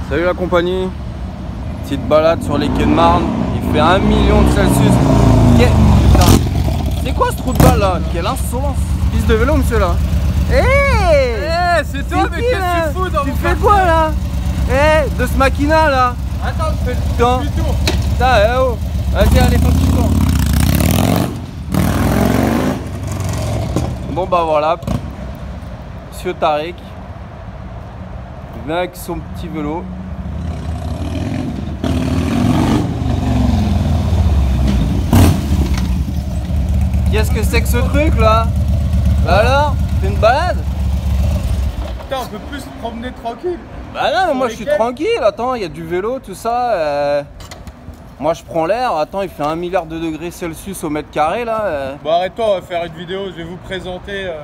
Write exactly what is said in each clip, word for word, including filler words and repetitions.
Salut la compagnie. Petite balade sur les quais de Marne. Il fait un million de Celsius. C'est quoi ce trou de balle là? Quelle insolence. Piste de vélo monsieur là. Hé hey hey, c'est toi, mais qu'est-ce que tu fous dans Tu mon fais quartier? quoi là? Hé hey, de ce maquina là. Attends, je fais le tour du tour. Putain, eh oh. Vas-y, allez, faut que tu tournes. Bon bah voilà. Monsieur Tariq. Il vient avec son petit vélo. Qu'est-ce que c'est que ce truc là? Bah alors, c'est une balade? Putain, on peut plus se promener tranquille. Bah non, mais moi je suis tranquille, attends, il y a du vélo, tout ça. Euh... Moi je prends l'air, attends, il fait un milliard de degrés Celsius au mètre carré là. Euh... Bon, arrête-toi, on va faire une vidéo, je vais vous présenter. Euh...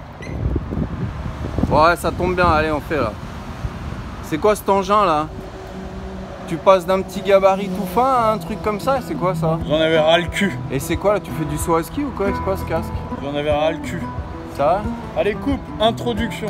Ouais, ça tombe bien, allez, on fait là. C'est quoi cet engin là? Tu passes d'un petit gabarit tout fin à un truc comme ça, c'est quoi ça? J'en avais ras le cul. Et c'est quoi là? Tu fais du saut à ski ou quoi? C'est quoi ce casque? J'en avais ras le cul. Ça va? Allez, coupe, introduction.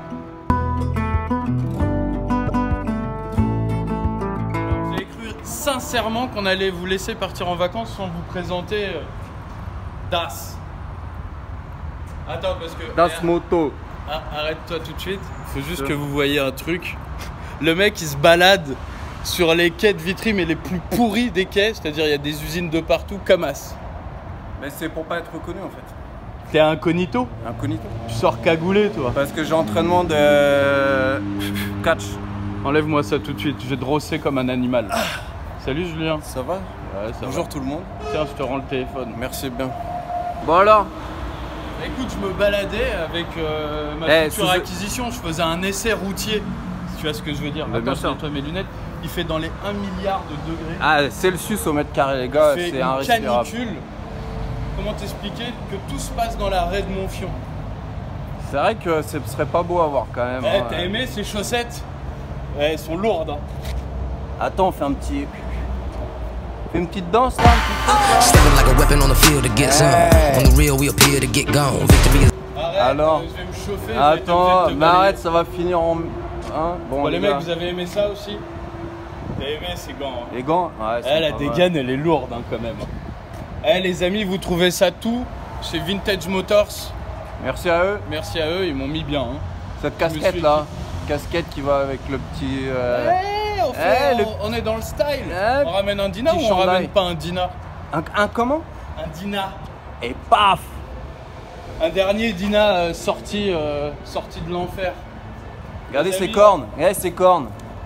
Vous avez cru sincèrement qu'on allait vous laisser partir en vacances sans vous présenter euh, Das. Attends, parce que. Das eh, Moto. ah, arrête-toi tout de suite. Faut juste que vous voyez un truc. Le mec il se balade sur les quais de Vitry, mais les plus pourris des quais, c'est-à-dire il y a des usines de partout, Camas. Mais c'est pour pas être reconnu en fait. T'es incognito? Incognito. Tu sors cagoulé toi. Parce que j'ai entraînement de catch. Enlève-moi ça tout de suite, je vais te rosser comme un animal. Ah. Salut Julien. Ça va? Ouais, ça Bonjour va. Tout le monde. Tiens, je te rends le téléphone. Merci bien. Bon alors? Écoute, je me baladais avec euh, ma Eh, future sous... acquisition, je faisais un essai routier. Si tu vois ce que je veux dire. Bah, Attends, bien je sûr. nettoie mes lunettes. Il fait dans les un milliard de degrés. Ah, Celsius au mètre carré les gars, Il fait c'est une irrespirable. canicule. Comment t'expliquer que tout se passe dans la raie de Montfion? C'est vrai que ce serait pas beau à voir quand même. Eh, hein. t'as aimé ces chaussettes? Ouais, elles sont lourdes. Hein. Attends, on fait un petit... Fais une petite danse là, un petit Stepping like a weapon on the field to get some. On the real, we appear to get gone. Victory is. Arrête, Alors, euh, je vais me chauffer. je vais attends, être obligé de te mais arrête, balayer. ça va finir en... Hein bon, Bon, les les mecs, gars. vous avez aimé ça aussi? T'as aimé ces gants? Hein. Les gants? Ouais, Eh, c'est la pas dégaine, elle est lourde hein, quand même. Eh, les amis, vous trouvez ça tout chez Vintage Motors. mal. Merci à eux. Merci à eux, ils m'ont mis bien. Hein. Cette Je me casquette suis là, casquette qui va avec le petit... euh, Eh, on, fait- eh, le- on, on est dans le style. Eh, on ramène un Dina ou petit on chandail. ramène pas un Dina? Un, un comment? Un Dina. Et paf! Un dernier Dina euh, sorti, euh, sorti de l'enfer. Regardez Les ses amis, cornes, regardez ses cornes.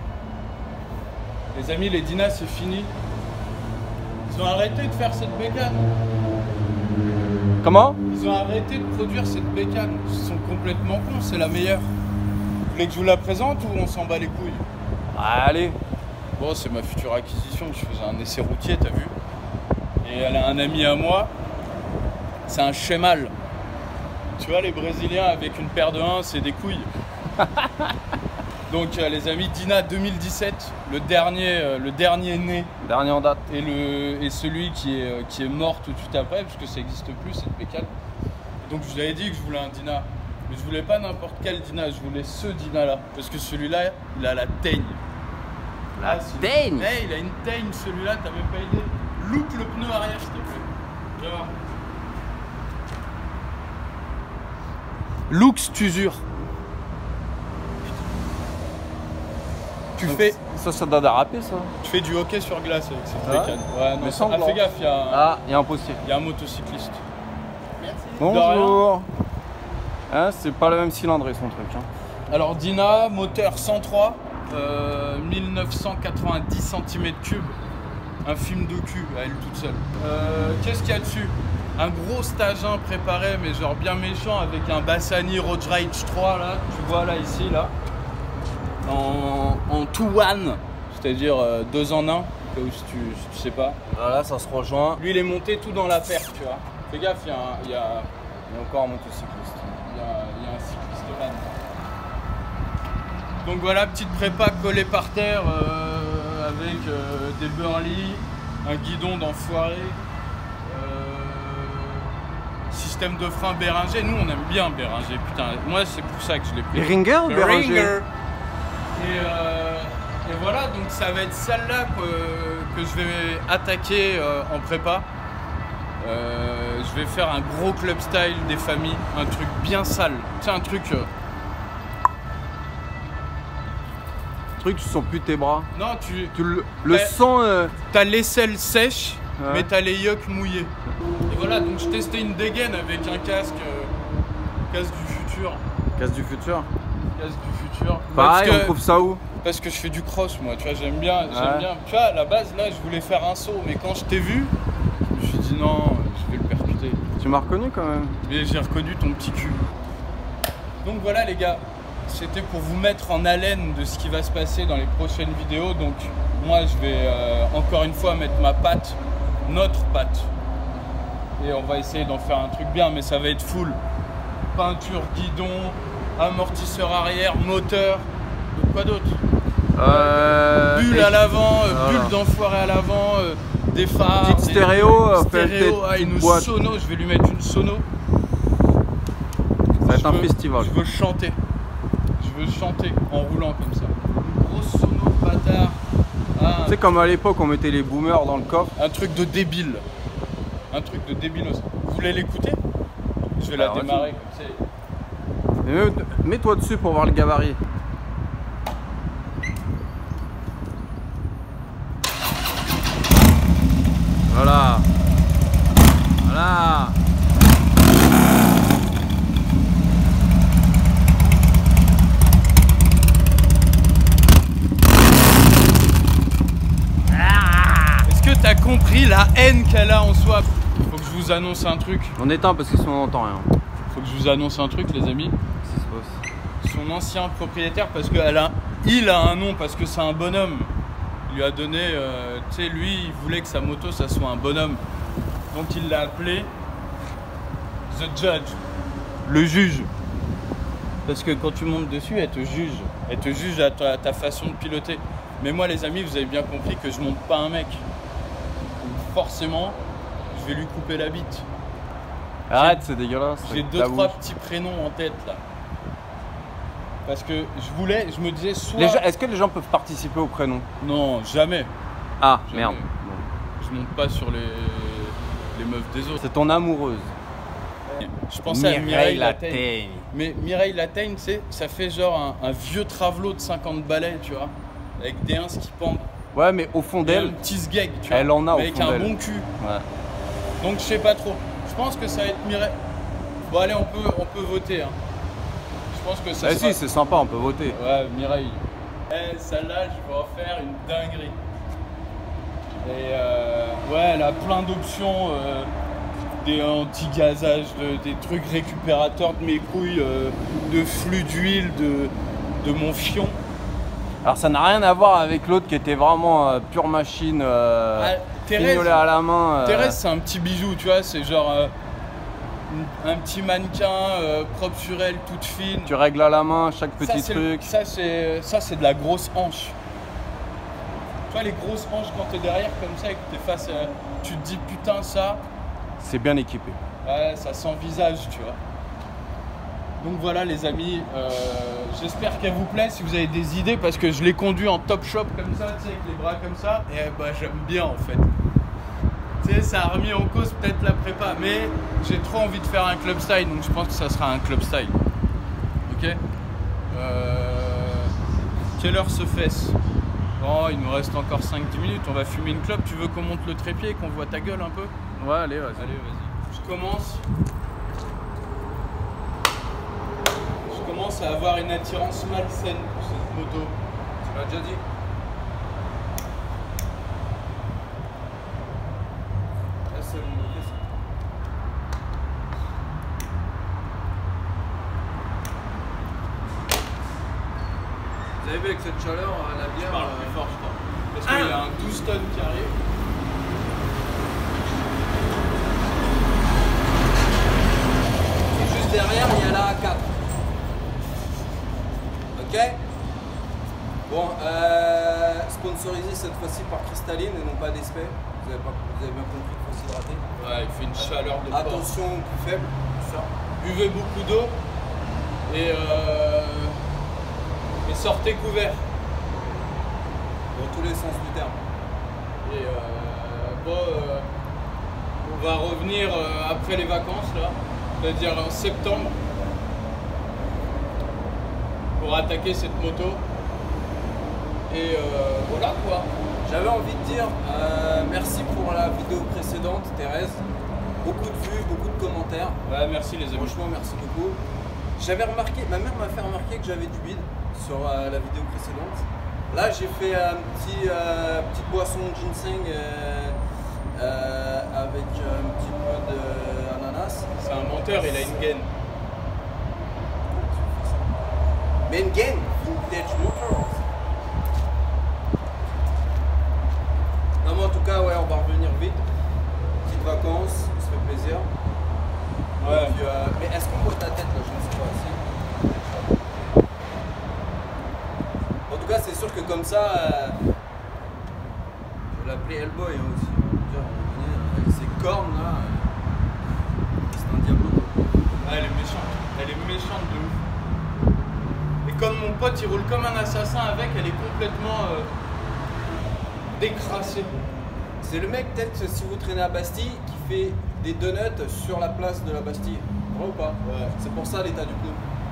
Les amis, les Dina, c'est fini. Ils ont arrêté de faire cette bécane. Comment? Ils ont arrêté de produire cette bécane. Ils sont complètement cons, c'est la meilleure. Vous voulez que je vous la présente ou on s'en bat les couilles? Allez. Bon, c'est ma future acquisition. Je faisais un essai routier, t'as vu? Et elle a un ami à moi. C'est un chemal. Tu vois, les Brésiliens avec une paire de un, c'est des couilles. Donc, euh, les amis, Dina deux mille dix-sept, le dernier, euh, le dernier né. Dernier en date. Et, le, et celui qui est, euh, qui est mort tout de suite après, parce que ça n'existe plus cette bécane. Donc je vous avais dit que je voulais un Dina. Mais je voulais pas n'importe quel Dina, je voulais ce Dina là. Parce que celui-là, il a la teigne. La Ah, c'est- teigne. Eh, il a une teigne celui-là, t'as même pas idée. Look le pneu arrière s'il te plaît. Viens voir. Lux t'usure. Tu Donc, fais, Ça, ça doit déraper ça. tu fais du hockey sur glace avec cette Ah ouais bécane. Ouais, non, Mais ça- sans ah, blanc. fais gaffe, il y a un, Ah, il y a un postier. il y a un motocycliste. Merci. Bonjour. Hein, c'est pas le même cylindré son truc. Hein. Alors Dina, moteur cent trois, euh, mille neuf cent quatre-vingt-dix centimètres cubes, un film de cul à elle toute seule. Euh, Qu'est-ce qu'il y a dessus? Un gros stagin préparé, mais genre bien méchant, avec un Bassani Road Rage trois là, tu vois là ici là, en, en two one, c'est-à-dire euh, deux en un, si tu, si tu sais pas. Voilà, ça se rejoint. Lui il est monté tout dans la paire, tu vois. Fais gaffe, il y a, un- il y a, Il y a encore un motocycliste. il y a, il y a un cycliste man. Donc voilà, petite prépa collée par terre euh, avec euh, des Burley, un guidon d'enfoiré, euh, système de frein Béringer. Nous on aime bien Béringer, putain. Moi c'est pour ça que je l'ai pris. Béringer ou Béringer? Et, euh, Et voilà, donc ça va être celle-là que, que je vais attaquer euh, en prépa. Euh, je vais faire un gros club style des familles, un truc bien sale. C'est un truc... Euh... truc, tu sens plus tes bras. Non, tu... tu le le sens... Euh... T'as l'aisselle sèche, ouais. mais t'as les yoks mouillés. Et voilà, donc je testais une dégaine avec un casque... Euh, casque du futur. Casque du futur Casque du futur. Pareil, que... on trouve ça où? Parce que je fais du cross, moi, tu vois, j'aime bien, ouais. j'aime bien. Tu vois, à la base, là, je voulais faire un saut, mais quand je t'ai vu, je me suis dit non, je vais le percuter. Tu m'as reconnu quand même. Mais j'ai reconnu ton petit cul. Donc voilà, les gars, c'était pour vous mettre en haleine de ce qui va se passer dans les prochaines vidéos. Donc, moi, je vais euh, encore une fois mettre ma patte, notre patte. Et on va essayer d'en faire un truc bien, mais ça va être full. Peinture, guidon, amortisseur arrière, moteur, quoi d'autre? Euh, bulle à l'avant, euh, bulle d'enfoiré à l'avant, euh, des phares, petite stéréo, des, stéréo, ah, une boîte. sono, je vais lui mettre une sono. Ça va être je un veux, festival. Je veux chanter, je veux chanter en roulant comme ça. Une grosse sono de bâtard. Ah, tu sais comme à l'époque on mettait les boomers dans le coffre. Un truc de débile, un truc de débilos. Vous voulez l'écouter? Je vais Alors, la démarrer comme ça. Mets-toi dessus pour voir le gabarit. Voilà. Voilà. Est-ce que t'as compris la haine qu'elle a en soi? Faut que je vous annonce un truc. On éteint parce que sinon on n'entend rien. Faut que je vous annonce un truc, les amis. Son ancien propriétaire, parce que elle a, il a un nom, parce que c'est un bonhomme. Il lui a donné, euh, tu sais, lui, il voulait que sa moto, ça soit un bonhomme. Donc il l'a appelé The Judge, le juge. Parce que quand tu montes dessus, elle te juge. Elle te juge à ta, à ta façon de piloter. Mais moi, les amis, vous avez bien compris que je monte pas un mec. Donc forcément, je vais lui couper la bite. Arrête, c'est dégueulasse. J'ai deux, trois petits prénoms en tête, là. Parce que je voulais, je me disais soit... Est-ce que les gens peuvent participer au prénom? Non, jamais. Ah, jamais. merde. Je monte pas sur les, les meufs des autres. C'est ton amoureuse. Je pensais à Mireille Lataigne. Lataigne. Mais Mireille Lataigne, tu sais, ça fait genre un, un vieux travelot de cinquante balais, tu vois. Avec des ins qui pendent. Ouais, mais au fond d'elle, un petit sgeg, tu vois. elle en a au avec fond un d'elle. bon cul. Ouais. Donc je sais pas trop. Je pense que ça va être Mireille. Bon allez, on peut, on peut voter. Hein. Je pense que ça Ah sera... si, c'est sympa, on peut voter. Ouais, Mireille. Eh, celle-là, je vais en faire une dinguerie. Et euh, ouais, elle a plein d'options. Euh, des anti-gazages, de, des trucs récupérateurs de mes couilles, euh, de flux d'huile, de, de mon fion. Alors ça n'a rien à voir avec l'autre qui était vraiment euh, pure machine, euh, ah, Thérèse, à la main. Euh... Thérèse, c'est un petit bijou, tu vois, c'est genre euh, un petit mannequin euh, propre sur elle, toute fine. Tu règles à la main chaque petit ça, truc. Ça c'est ça c'est de la grosse hanche. Tu vois les grosses hanches quand t'es derrière comme ça et que t'es face, euh, tu te dis putain ça. C'est bien équipé. Ouais, ça sent visage, tu vois. Donc voilà les amis, euh, j'espère qu'elle vous plaît si vous avez des idées parce que je l'ai conduit en top shop comme ça, tu sais, avec les bras comme ça, et bah j'aime bien en fait. Tu sais, ça a remis en cause peut-être la prépa, mais j'ai trop envie de faire un club style, donc je pense que ça sera un club style. Ok euh, Quelle heure se fait-ce? Oh, il nous reste encore cinq dix minutes, on va fumer une clope. Tu veux qu'on monte le trépied et qu'on voit ta gueule un peu? Ouais, allez, vas-y. Allez, vas-y. Je commence. Je commence à avoir une attirance malsaine pour cette moto. Tu l'as déjà dit? Là, c'est mon moto, ça. Vous avez vu avec cette chaleur, la bière... Je parle plus fort, je crois. Parce qu'il y a un douze tonnes qui arrive. Et juste derrière, il y a la A quatre. Ok? Bon, euh, sponsorisé cette fois-ci par Cristalline et non pas d'Esprit. Vous avez, pas, vous avez bien compris qu'il faut s'hydrater. Ouais, il fait une chaleur de porc. Attention au plus faible, tout ça. Buvez beaucoup d'eau et, euh, et sortez couvert. Dans tous les sens du terme. Et euh, bon, euh, on va revenir euh, après les vacances, là, c'est-à-dire en septembre, pour attaquer cette moto. Et euh, voilà quoi. J'avais envie de dire euh, merci pour la vidéo précédente, Thérèse. Beaucoup de vues, beaucoup de commentaires. Ouais, merci les amis. Franchement, merci beaucoup. J'avais remarqué, ma mère m'a fait remarquer que j'avais du bide sur euh, la vidéo précédente. Là, j'ai fait un petit euh, petite boisson de ginseng euh, euh, avec un petit peu d'ananas. C'est un menteur, il a une gaine. Mais une gaine, vintage motors. Non, mais en tout cas, ouais, on va revenir vite. Petites vacances, on se fait plaisir. Ouais. Puis, euh, mais est-ce qu'on voit ta tête là? Je ne sais pas. Si. En tout cas, c'est sûr que comme ça, euh, je vais l'appeler Hellboy hein, aussi. Déjà, on va venir avec ses cornes là. euh, C'est un diable. Ah, elle est méchante. Elle est méchante de ouf. Et comme mon pote il roule comme un assassin avec, elle est complètement euh, décrassée. C'est le mec, peut-être, si vous traînez à Bastille, qui fait des donuts sur la place de la Bastille. Vrai ou pas? Ouais. C'est pour ça l'état du pneu.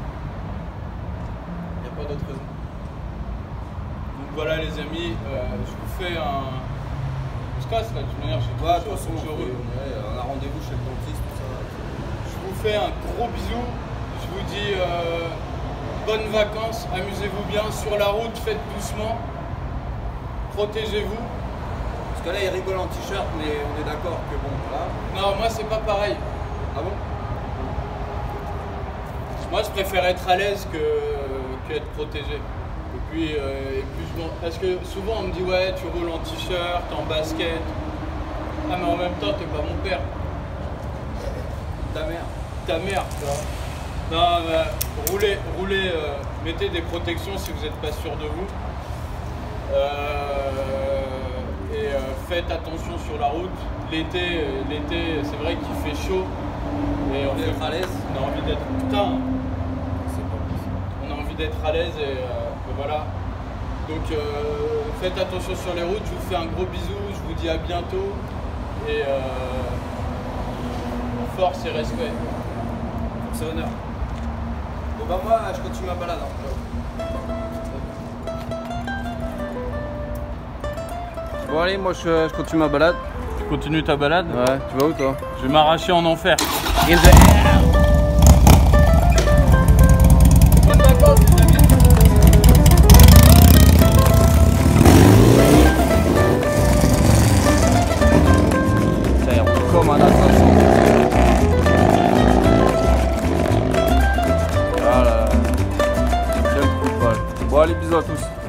Il n'y a pas d'autre raison. Donc voilà les amis, euh, je vous fais un... On se casse là, de toute manière, j'ai Ouais, tout de toute chaud, façon, faut que je on, roule. fait- ouais, on a rendez-vous chez le dentiste, tout ça. Je vous fais un gros bisou. Je vous dis euh, bonnes vacances, amusez-vous bien. Sur la route, faites doucement. Protégez-vous. Parce que là, il rigole en t-shirt, mais on est d'accord que bon, voilà. Non, moi c'est pas pareil. Ah bon? Moi je préfère être à l'aise que, que être protégé. Et puis, euh, et puis je m'en- parce que souvent on me dit ouais tu roules en t-shirt, en basket. Ah mais en même temps t'es pas mon père. Ta mère. Ta mère, tu vois. Non, bah, roulez, roulez, euh, mettez des protections si vous n'êtes pas sûr de vous. Euh, et euh, faites attention sur la route. L'été, euh, l'été, c'est vrai qu'il fait chaud. Et on, Vous êtes fait- à l'aise? on a envie d'être. Putain, C'est pas possible. on a envie d'être à l'aise et, euh, et voilà. Donc euh, faites attention sur les routes. Je vous fais un gros bisou. Je vous dis à bientôt. Et euh, force et respect. C'est honneur. Bon bah moi, je continue ma balade. hein. Bon allez, moi je, je continue ma balade. Tu continues ta balade? Ouais, tu vas où toi? Je vais m'arracher en enfer. In the air. Bonnes vacances, les amis. Ça y est, on est comme un assassin. Voilà. Quel coup de balle. Bon allez, bisous à tous.